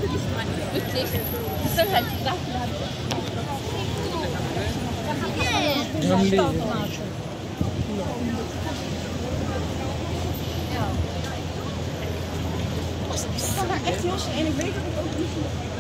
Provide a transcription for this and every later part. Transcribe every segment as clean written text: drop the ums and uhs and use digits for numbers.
Wirklich. Das sind halt die Sachen. Dat kan daar echt heel snel. En ik weet dat ik ook niet.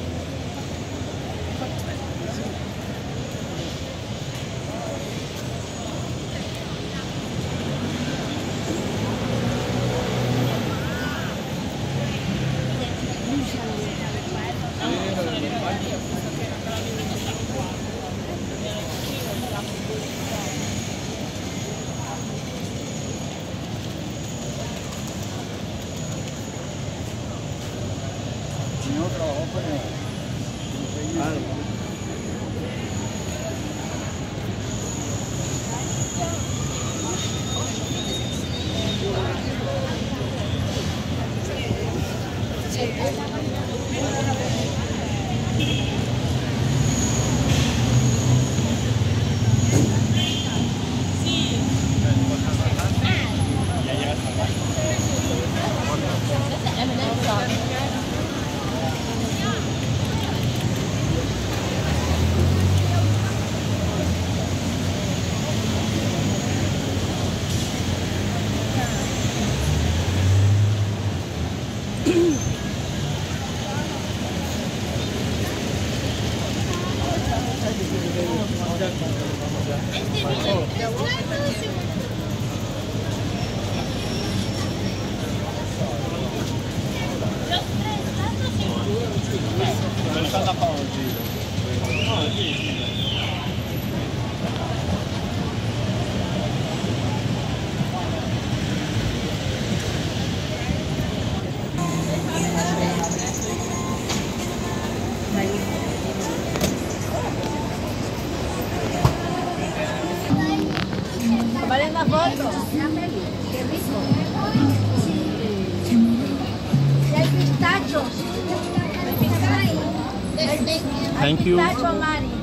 Vale la foto. Thank you. Pistacho, Mari.